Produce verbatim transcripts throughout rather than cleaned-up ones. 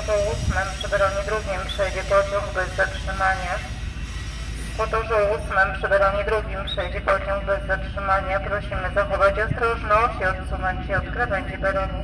torze ósmym przy peronie drugim przejdzie pociąg bez zatrzymania. Po torze ósmym przy peronie drugim przejdzie pociąg bez zatrzymania. Prosimy zachować ostrożność i odsunąć się od krawędzi peronu.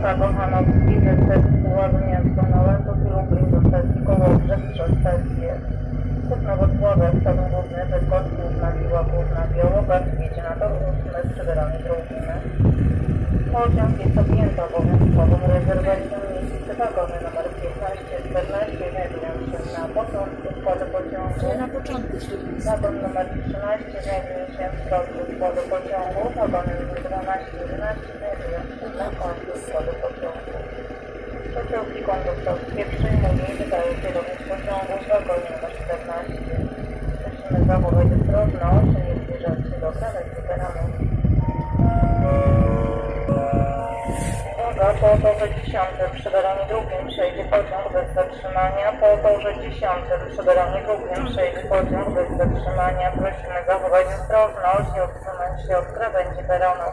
K Kochanowski, wydłuża Piła Gł z Lublin do stacji Łowicz przez stację. Kupno Wrocławia, Stadion Główny, Bydgoszcz Główna, Piła Główna, Białoga, jedzie na tor ósmy z przybierami drugimi. Pociąg jest objęty obowiązkową rezerwacją miejsc w wagonie numer piętnaście czternaście znajdują się na początku składu pociągu. Na początku Wagon numer trzynaście znajduje się w środku składu pociągu. Wagony numer dwanaście jedenaście znajdują się na końcu składu pociągu. Pociągi konduktorskie przyjmuje i wydaje kierownik pociągu w wagonie numer czternaście. Musimy zachować ostrożność, nie zbliżać się do krawędzi peronu. Uwaga, po torze dziesiątym przy peronie drugim przejdzie pociąg bez zatrzymania. Po torze dziesiątym przy peronie drugim przejdzie pociąg bez zatrzymania. Prosimy zachować ostrożność i odsunąć się od krawędzi peronu.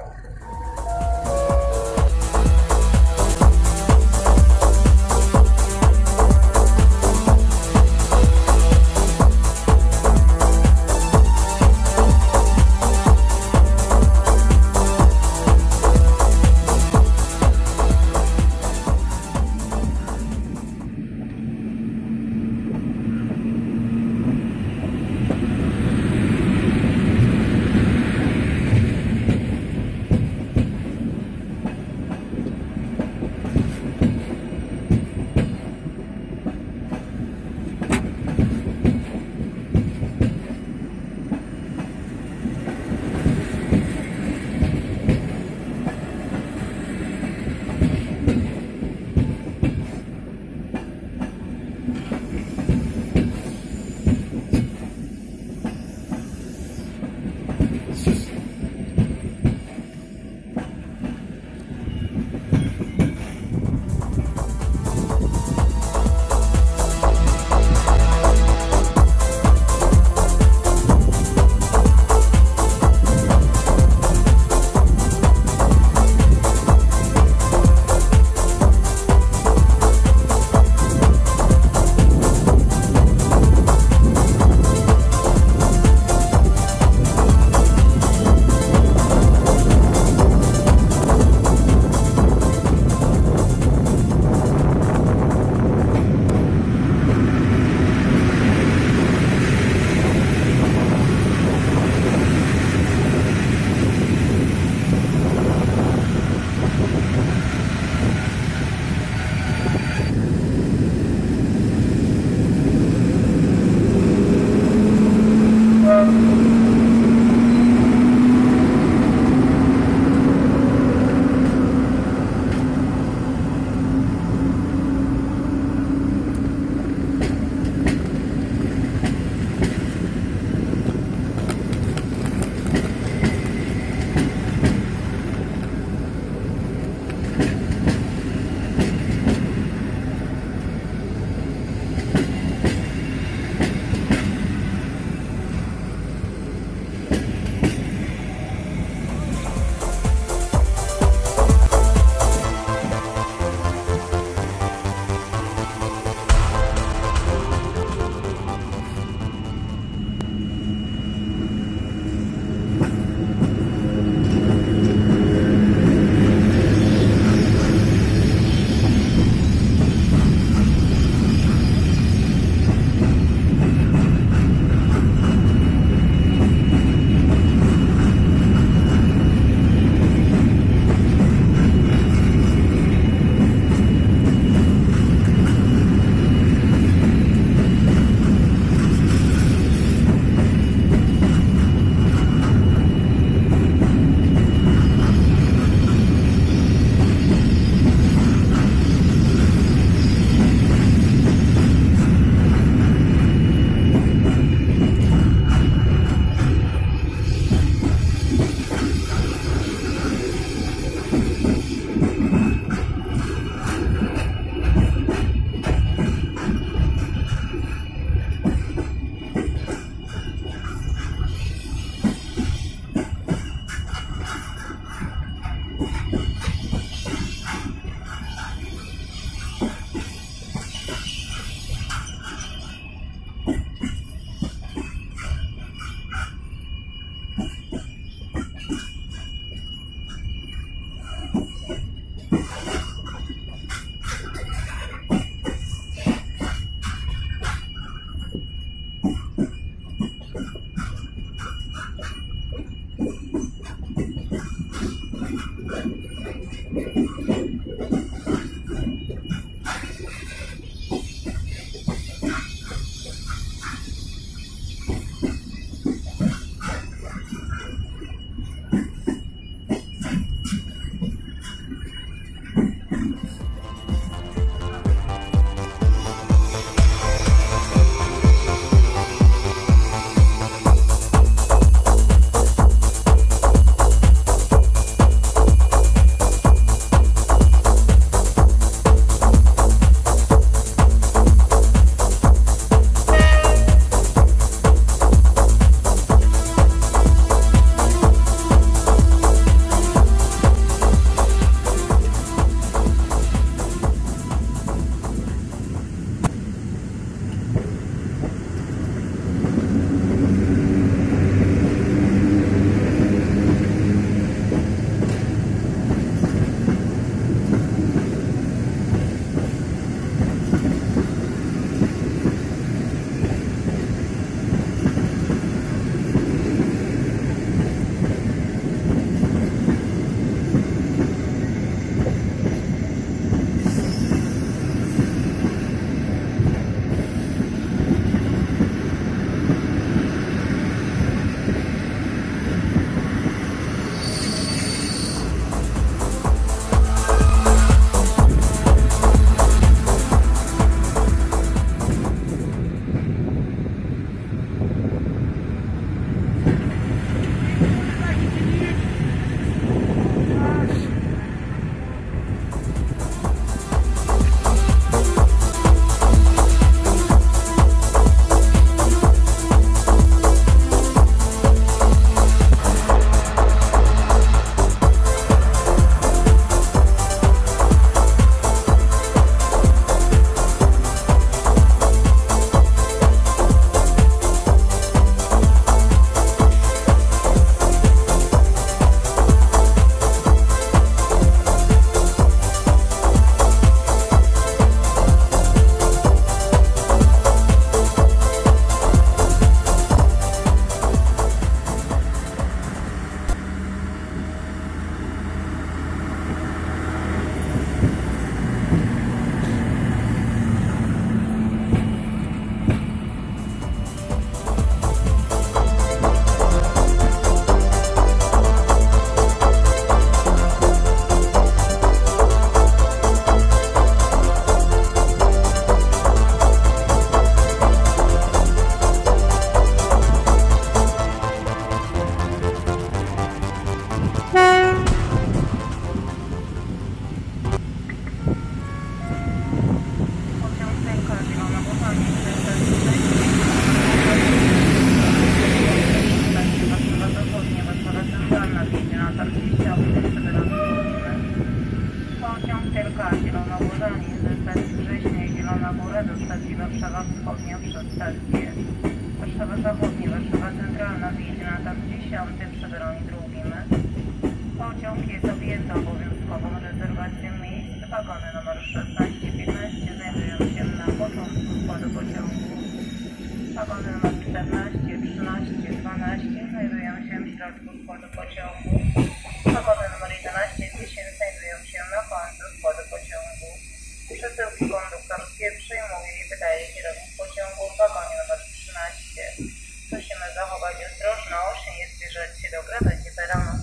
centralna wjedzie na tor dwadzieścia osiem przed Lublinem. Pociąg T L K Zielonogórzanin ze stacji Września i Zielona Góra do stacji Warszawa Wschodnia przez stację Warszawa Zachodnia, Warszawa Centralna wjedzie na tor dziesiąty przed drugim. Pociąg jest objęty obowiązkową rezerwacją miejsc. Wagony numer szesnaście piętnaście znajdują się na początku składu pociągu. Wagony numer czternaście, trzynaście, dwanaście znajdują się w środku składu pociągu. Wagony numer jedenaście, dziesięć znajdują się na końcu składu pociągu. Przesyłki konduktorskie przyjmuje i wydaje kierownik pociągu w wagonie numer trzynaście. Prosimy zachować ostrożność i nie zbliżać się do krawędzi peronu.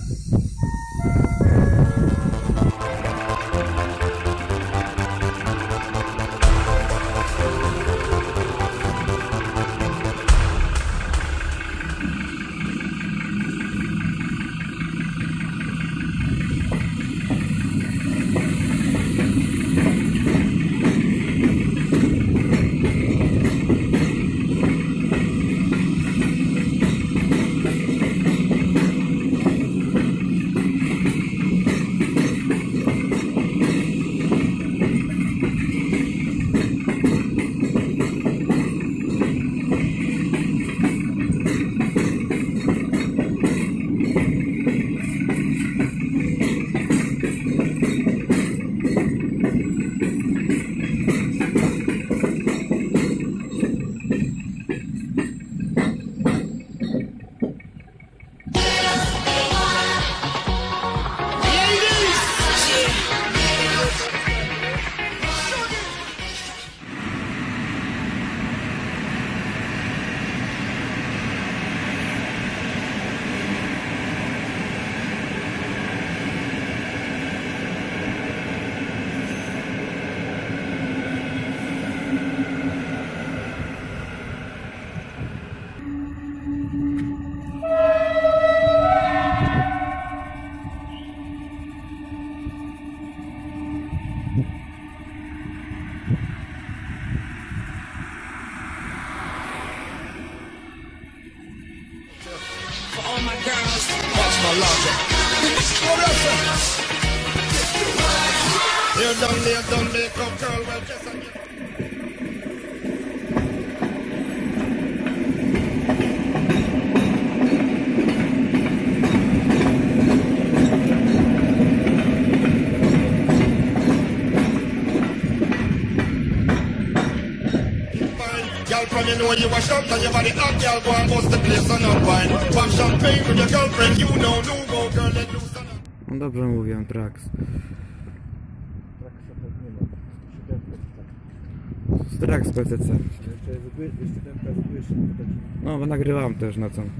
You know you wash up and your body hot, girl, go and bust the place on up wine. Pop champagne with your girlfriend, you know, no go, girl, let loose on up. No dobrze mówiłem, Trax. Traxxa tak nie ma. Z Trax P C C. Jeszcze jest siódemka z Gły, No, bo nagrywałem też na co.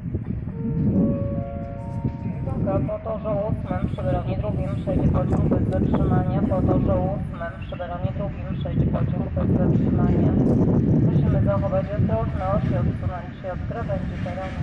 Uwaga, po torze ósmym przy peronie drugim przejdzie pociąg bez zatrzymania. Po torze ósmym przy peronie drugim przejdzie pociąg bez zatrzymania. Musimy zachować ostrożność i odsunąć się od krawędzi peronu.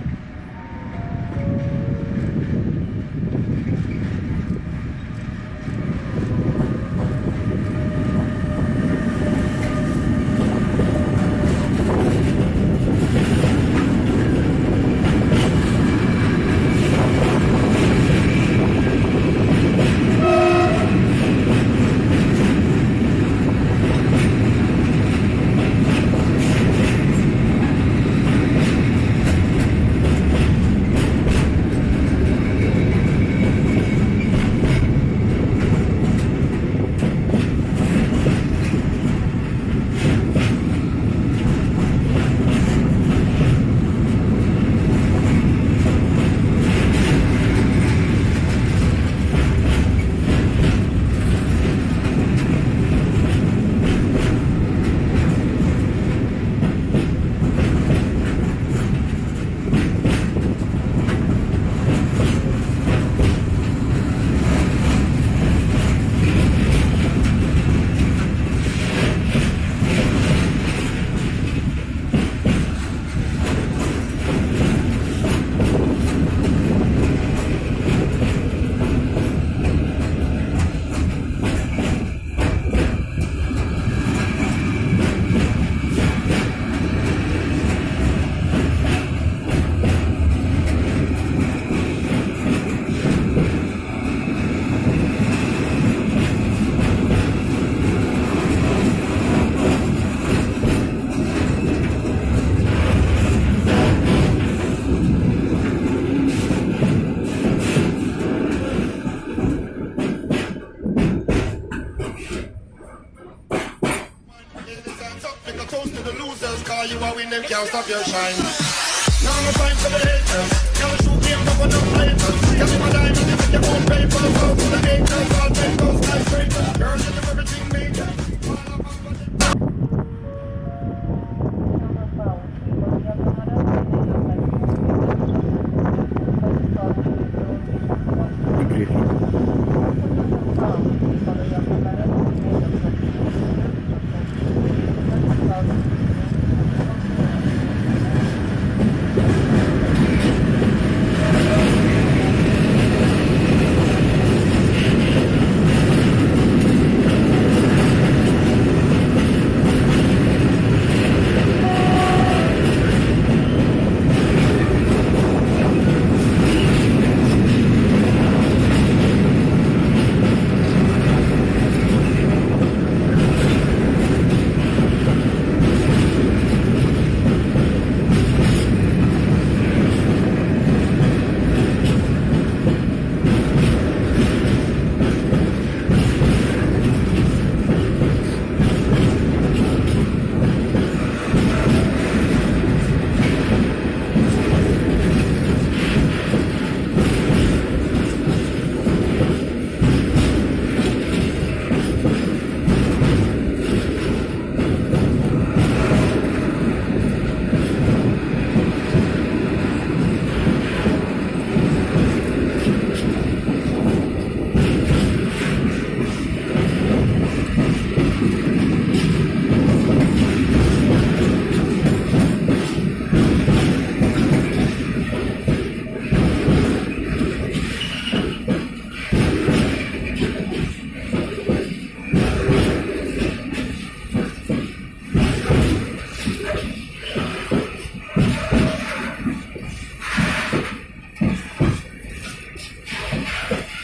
them can't stop your shine. Now no time for the haters. Y'all shoot game up on the flavors. Y'all see my diamonds, if you won't pay for the flow. For the haters, I'll take those skyscrapers. Girls, you do everything major.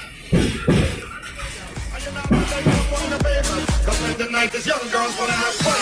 Cause young girls wanna have fun.